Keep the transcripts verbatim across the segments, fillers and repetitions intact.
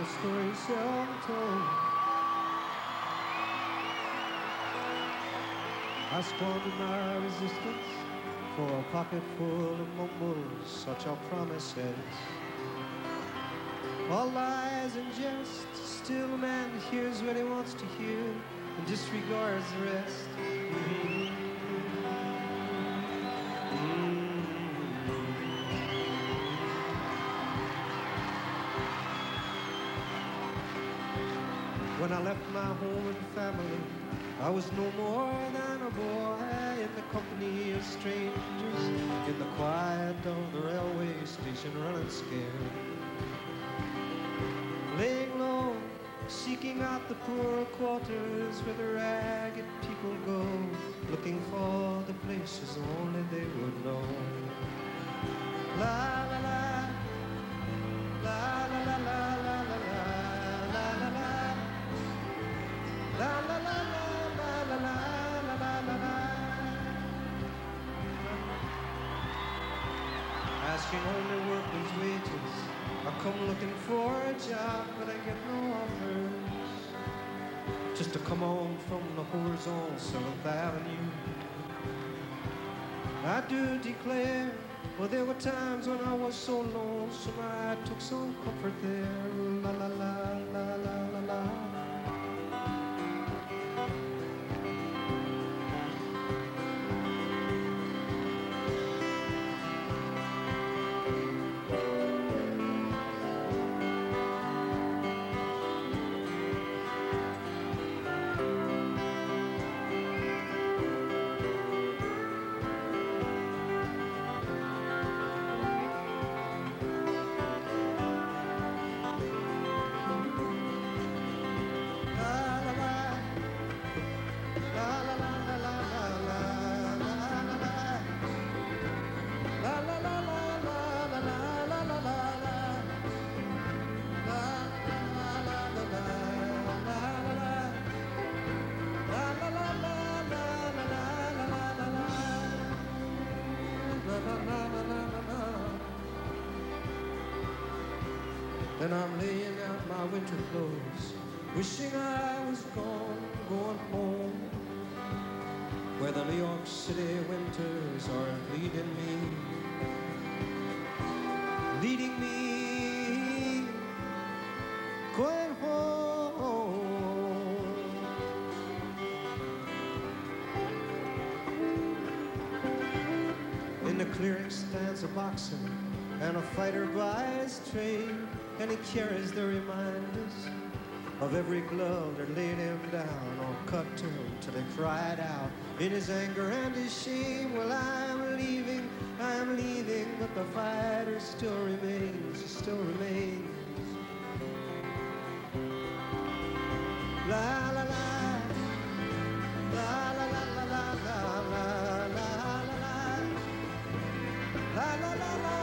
story seldom told. I squandered my resistance for a pocket full of mumbles, such are promises. All lies and jest, still a man hears what he wants to hear and disregards the rest. Mm-hmm. When I left my home and family, I was no more than a boy in the company of strangers, in the quiet of the railway station, running scared, laying low, seeking out the poor quarters where the ragged people go, looking for the places only they would know. La la la, la la la la la la la. La la la la la la la la la la. Asking only workers' wages. I come looking for a job, but I get no offers. Just to come on from the horizontal Seventh Avenue. I do declare, well, there were times when I was so lonesome I took some comfort there. La la la la la la la. And I'm laying out my winter clothes, wishing I was gone, going home, where the New York City winters are leading me, leading me, going home. In the clearing stands a boxer and a fighter by his trade, and he carries the reminders of every glove that laid him down or cut to him till he cried out in his anger and his shame. Well, I'm leaving, I'm leaving, but the fighter still remains, still remains. La la la, la la la la la la la la la la la la la.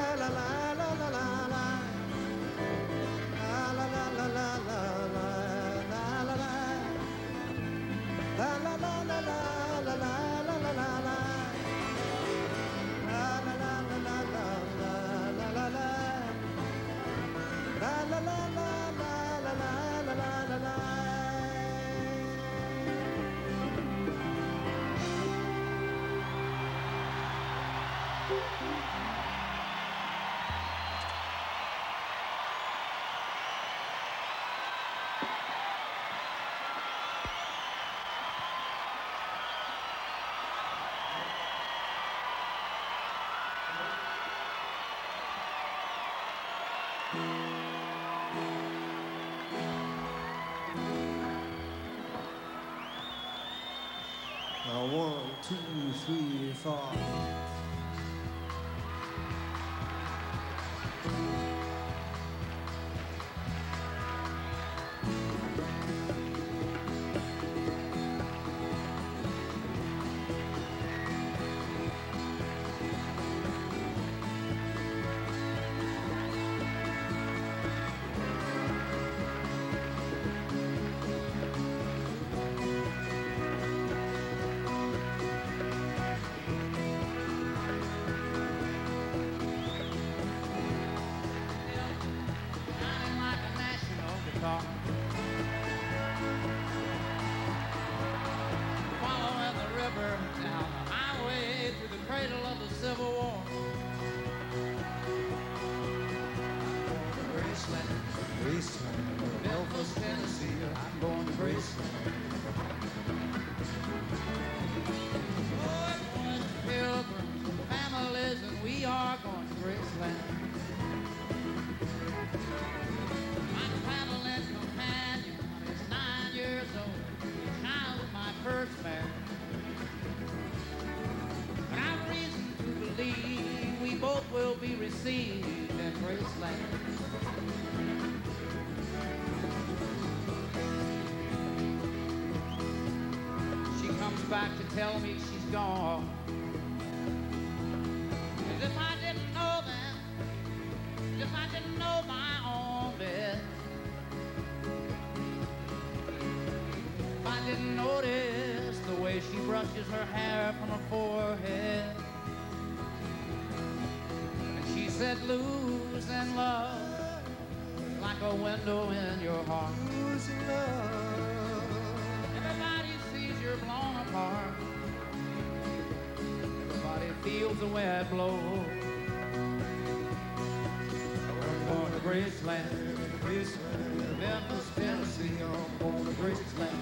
Now one, two, three, four. Graceland. My traveling companion is nine years old. The child of my first marriage. But I've reason to believe we both will be received in Graceland. She comes back to tell me she's gone. As if I didn't know that, as if I didn't know my own bed. If I didn't notice the way she brushes her hair from her forehead. And she said, losing love like a window in your heart. Losing love. Everybody sees you're blown apart. Everybody feels the wind blow. I'm going to Graceland, Graceland. Memphis, Tennessee. I'm going to Graceland.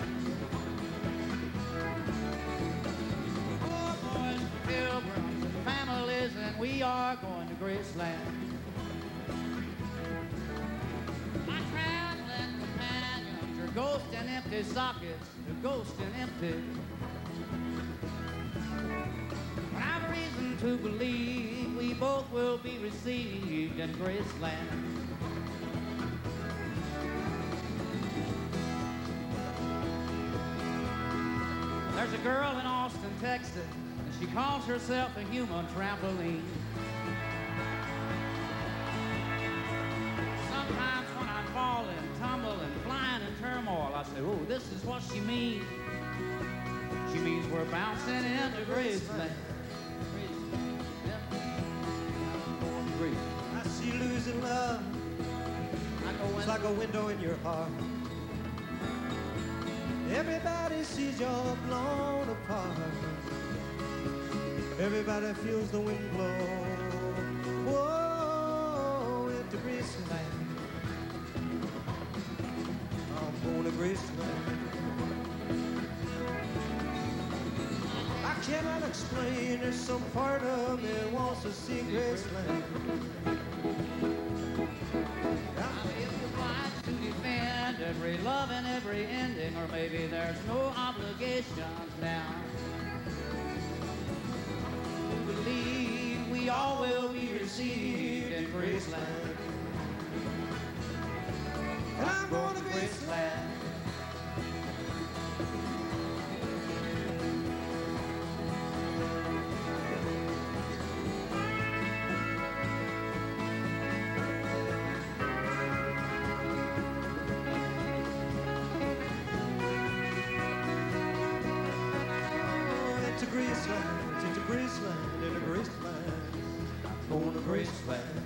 Oh, boys, pilgrims, and families, and we are going to Graceland. My traveling companions are ghosts and empty sockets. They're ghosts and empty. But I've reason to believe we both will be received in Graceland. There's a girl in Austin, Texas, and she calls herself a human trampoline. Sometimes when I'm falling, tumbling, flying in turmoil, I say, oh, this is what she means. She means we're bouncing into Graceland. I see losing love. It's like a window in your heart. Everybody sees you're blown apart. Everybody feels the wind blow. Whoa, into Graceland. I'm going to Graceland. I cannot explain, there's some part of me that wants to see Graceland. To defend every love and every ending, or maybe there's no obligations now. To believe we all will be received in Graceland. And I'm going to Graceland. Graceland, into Graceland, into Graceland, going to Graceland.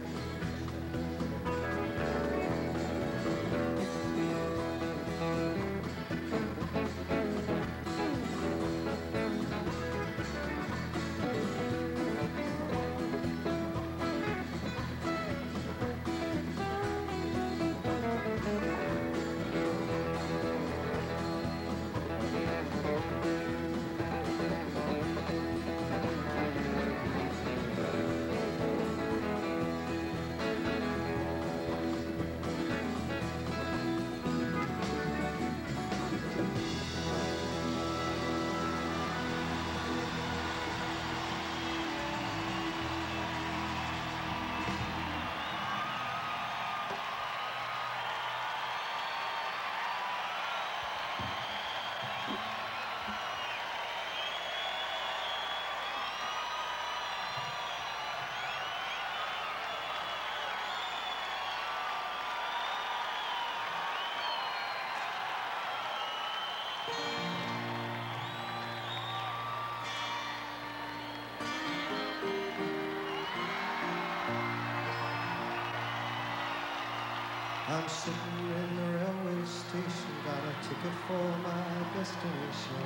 I'm sitting in the railway station, got a ticket for my destination.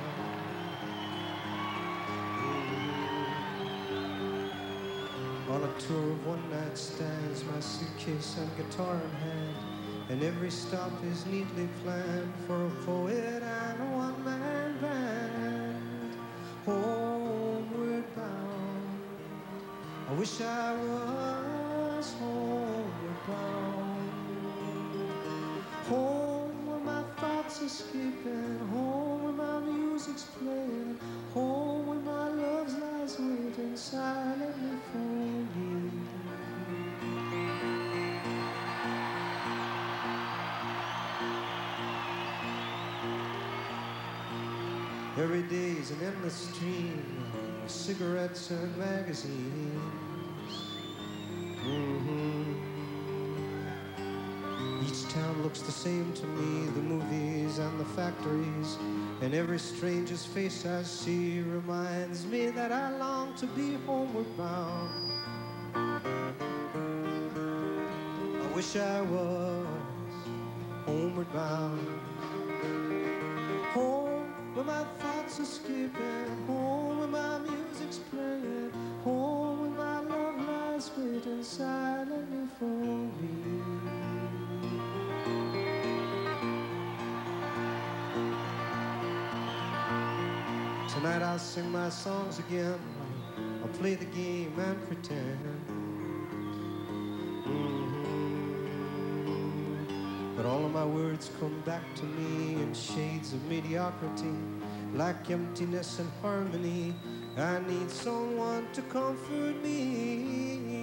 Ooh. On a tour of one-night stands, my suitcase and guitar in hand, and every stop is neatly planned for a poet and a one-man band. Homeward bound, I wish I was Every day's an endless stream of cigarettes and magazines. Mm-hmm. Each town looks the same to me, the movies and the factories, and every stranger's face I see reminds me that I long to be homeward bound. I wish I was homeward bound. Home where my thoughts escaping, home where my music's playing, home where my love lies waiting silently for me. Tonight I'll sing my songs again, I'll play the game and pretend. Mm-hmm. But all of my words come back to me in shades of mediocrity, like emptiness and harmony. I need someone to comfort me.